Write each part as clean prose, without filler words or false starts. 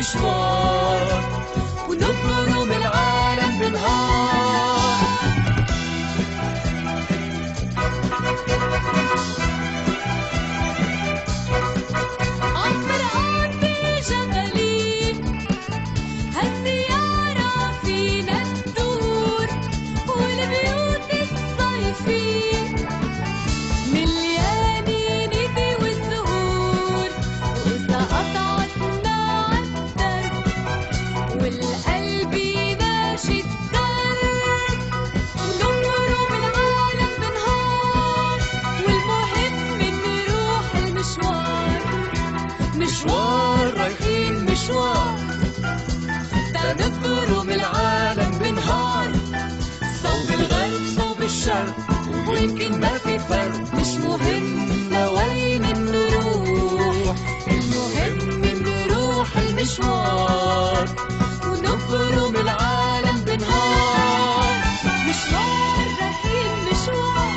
مشوار ونبرم العالم بنهار. عالفرقان بجبلي هالسيارة فينا تدور والبيوت الصيفية مليانة ندى والزهور. وإذا قطعتنا عالدرب والقلب ماشي الدرب ونبرم العالم بنهار. والمهم نروح المشوار مشوار رايحين مشوار تنبرم العالم بنهار. صوب الغرب صوب الشرق ويمكن ما في فرق. مش مهم لوين نروح المهم نروح المشوار ونبرم العالم بنهار. مشوار رايحين مشوار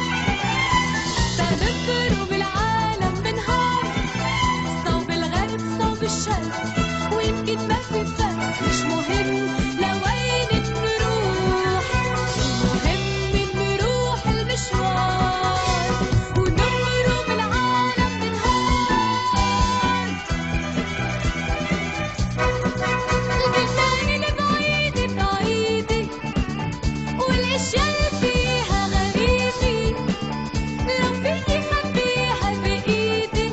تنبرم العالم بنهار. صوب الغرب صوب الشرق ويمكن ما في فرق. مش مهم لوين نروح المهم نروح المشوار ونبرم العالم بنهار. البلدان البعيدة بعيدة والاشياء اللي فيها غريبة لو فيني خبيها بايدي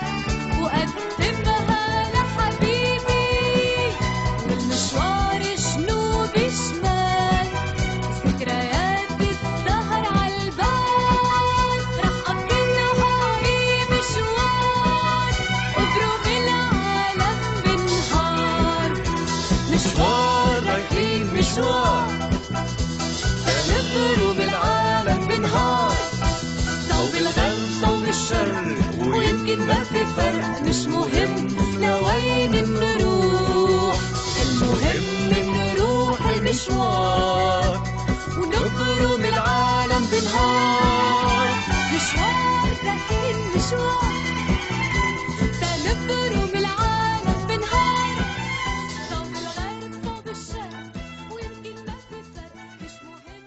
وقدمها لحبيبي. والمشوار جنوب شمال ذكريات السهر عالبال. رح أقضي نهاري مشوار وبروم العالم بنهار. مشوار رايحين مشوار تنبرم العالم بنهار. صوب الغرب صوب الشرق ويمكن ما في فرق. مش مهم لوين نروح المهم نروح المشوار ونبرم العالم بنهار. مشوار رايحين مشوار تنبرم العالم بنهار. صوب الغرب صوب الشرق ويمكن ما في فرق. مش مهم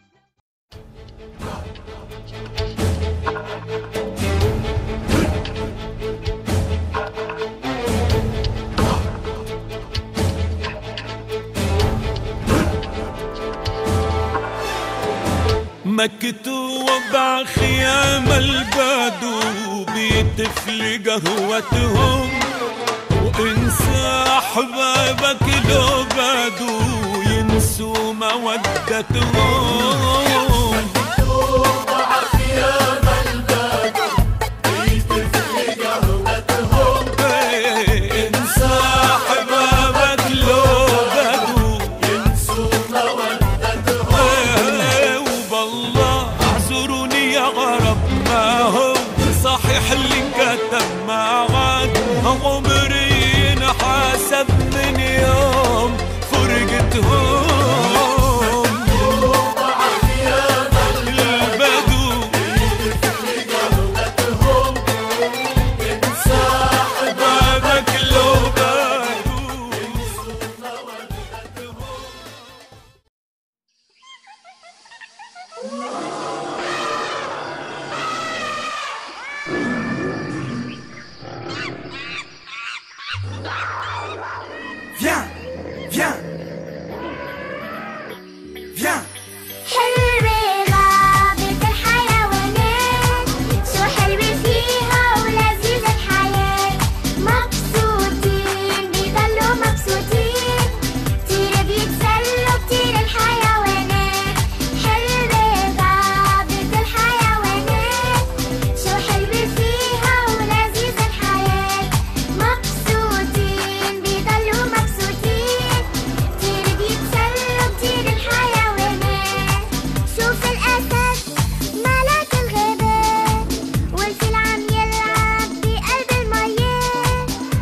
مكتوب عخيام البدو بيتفل قهوتهم وانسى احبابك لو بدو ينسوا مودتهم. مكتوب عخيام البدو بيتفل قهوتهم انسى احبابك لو بدو ينسوا مودتهم. والله اعذروني يا غرب ما هو صحيح اللي انكتب ما عاد. عمري انحسب من يوم فرقتهم. البدو انسى احبابك لو بدو. Viens, viens, viens. حلوة غابة الحيوانات شو حلوة فيها ولذيذة الحياة. مبسوطين بيضلوا مبسوطين كتير بيتسلوا كتير الحيوانات. حلوة غابة الحيوانات شو حلوة فيها ولذيذة الحياة. مبسوطين بيضلوا مبسوطين كتير بيتسلوا كتير الحيوانات. شوف الأسد ملك الغابات والفيل عم يلعب بقلب المياه.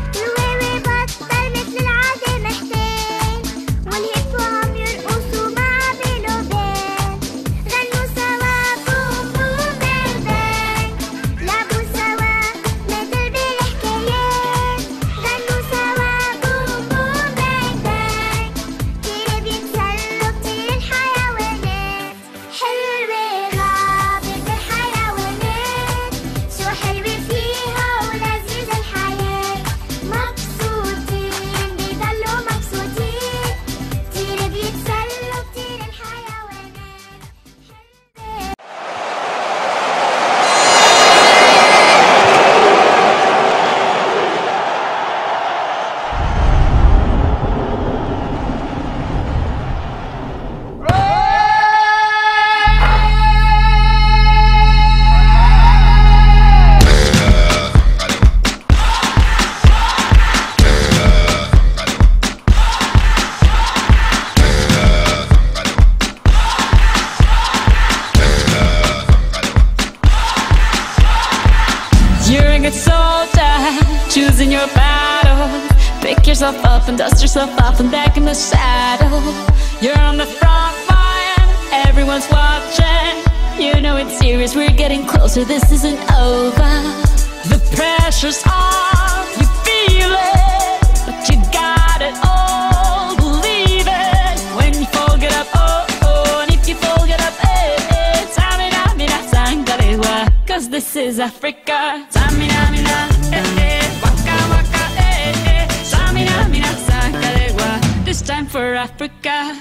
losing your battle. Pick yourself up and dust yourself off and back in the saddle. You're on the front line, everyone's watching. You know it's serious, we're getting closer, this isn't over. The pressure's on, you feel it, but you got it all, believe it. When you fall, get up, oh, oh, and if you fall, get up, eh, eh. Samina, mina, sangalewa, cause this is Africa. Samina, mina, eh, eh, waka, waka, eh, eh. Samina, mina, sangalewa, this time for Africa.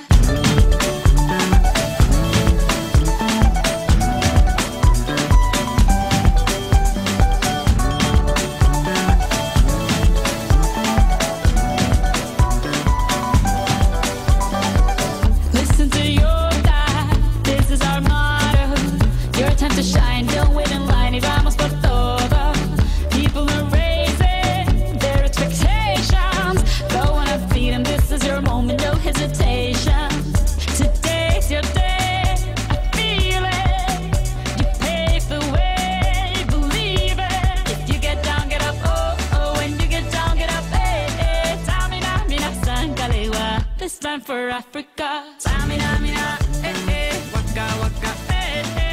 Shine, don't wait in line, y vamos por todo. People are raising their expectations. Go on and feed them, this is your moment, no hesitation. Today's your day, I feel it. You pave the way, believe it. If you get down, get up, oh, oh. When you get down, get up, eh, eh. Samina, mina, sangalewa, this time for Africa. Samina, mina, eh, eh. Waka, waka, eh, eh.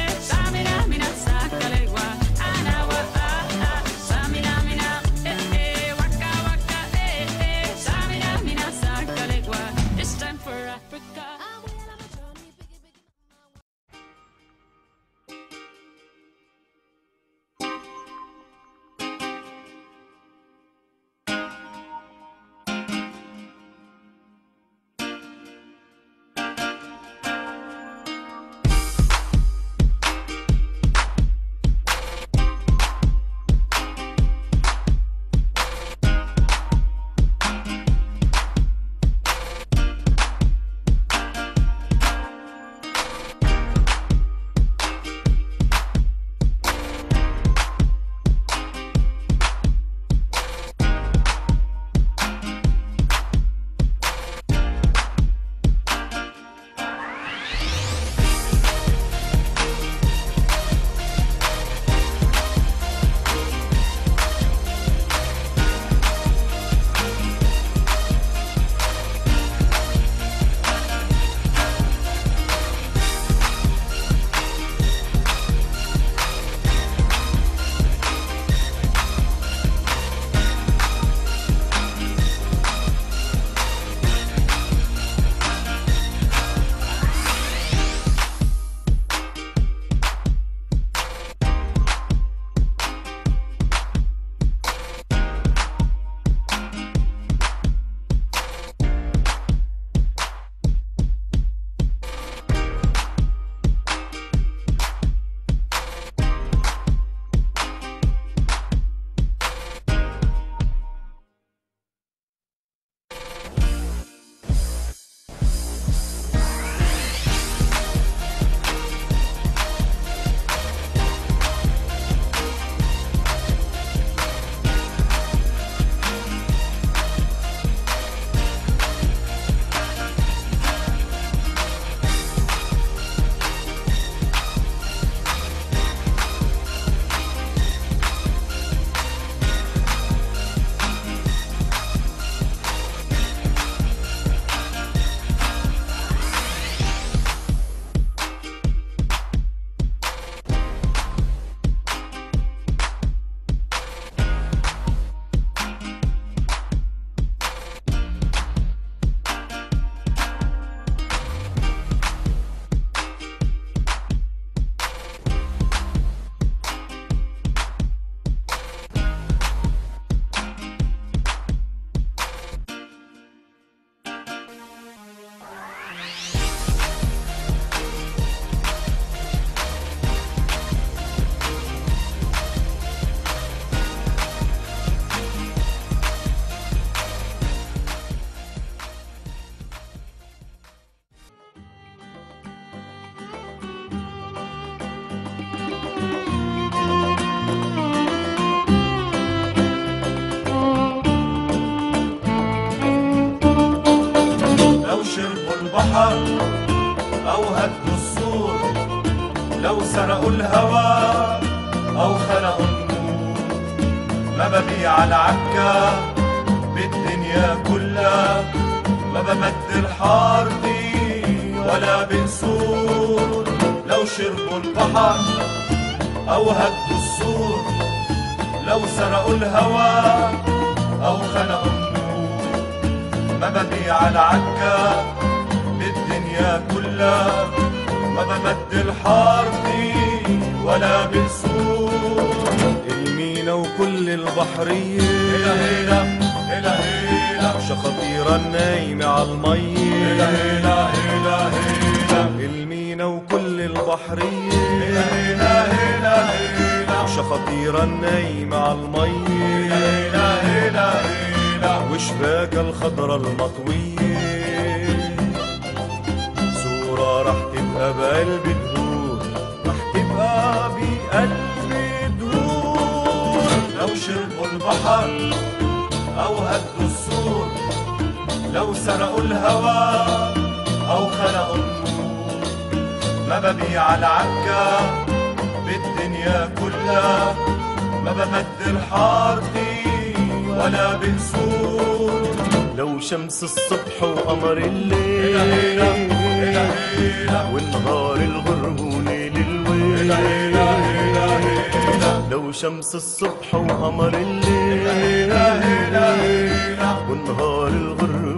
البحر أو هدوا السور، لو سرقوا الهوى أو خلقوا النور، ما ببيع العكا بالدنيا كلها، ما بمد حارتي ولا بقصور. لو شربوا البحر أو هدوا السور، لو سرقوا الهوى أو خلقوا النور، ما ببيع العكا بالدنيا كلها، ما بمد حارتي ولا بقصور. المينا وكل البحرية هيلا هيلا هيلا هيلا، شخاطيرها النايمة عالمية. هيلا هيلا هيلا هيلا، المينا وكل البحرية هيلا هيلا هيلا، شخاطيرها النايمة عالمية. هيلا هيلا هيلا، وشباكها الخضرا المطوية. صورة رح تبقى بقلب دهور، رح تبقى بقلب دهور. لو شربوا البحر أو هدوا السور، لو سرقوا الهوى أو خلقوا النور، ما ببيع العكا بالدنيا كلها، ما بمد حارتي ولا بقصور. لو شمس الصبح وقمر هيلا هيلا الليل هيلا هيلا، والنهار الغربونة هيلا للويل. هيلا هيلا هيلا، لو شمس الصبح وقمر الليل هيلا هيلا هيلا، والنهار الغربونة